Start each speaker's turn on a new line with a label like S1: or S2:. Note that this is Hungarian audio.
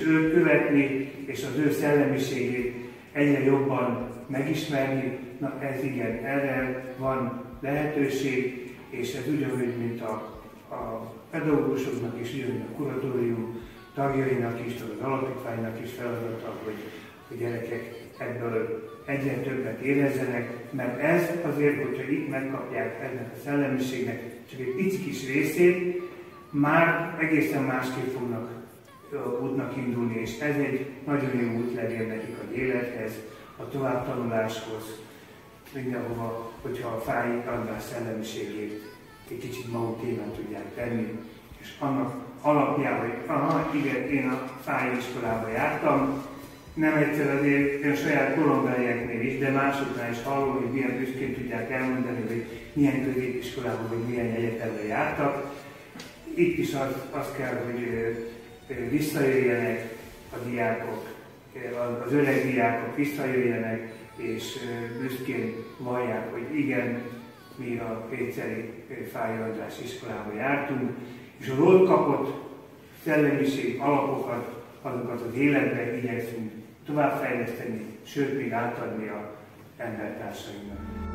S1: őt követni, és az ő szellemiségét egyre jobban megismerni. Na ez igen, erre van lehetőség, és ez ugyanúgy, mint a pedagógusoknak is, ugyanúgy a kuratórium tagjainak is, az alapítványnak is feladata, hogy a gyerekek ebből egyre többet érezzenek, mert ez azért, hogyha itt megkapják ennek a szellemiségnek csak egy pici kis részét, már egészen másképp fognak útnak indulni, és ez egy nagyon jó útlevél nekik az élethez, a továbbtanuláshoz, mindenhova, hogyha a Fáy András szellemiségét egy kicsit magukével tudják tenni, és annak alapján, hogy igen, én a Fáy iskolába jártam, nem egyszer azért én a saját korombelieknél is, de másoknál is hallom, hogy milyen büszkén tudják elmondani, hogy milyen középiskolában vagy milyen egyetemre jártak. Itt is az kell, hogy visszajöjjenek a diákok, az öreg diákok visszajöjjenek, és büszkén vallják, hogy igen, mi a Péceli Fáy András iskolába jártunk, és az ott kapott szellemiség alapokat, azokat az életben igyekszünk továbbfejleszteni, sőt még átadni az embertársainknak.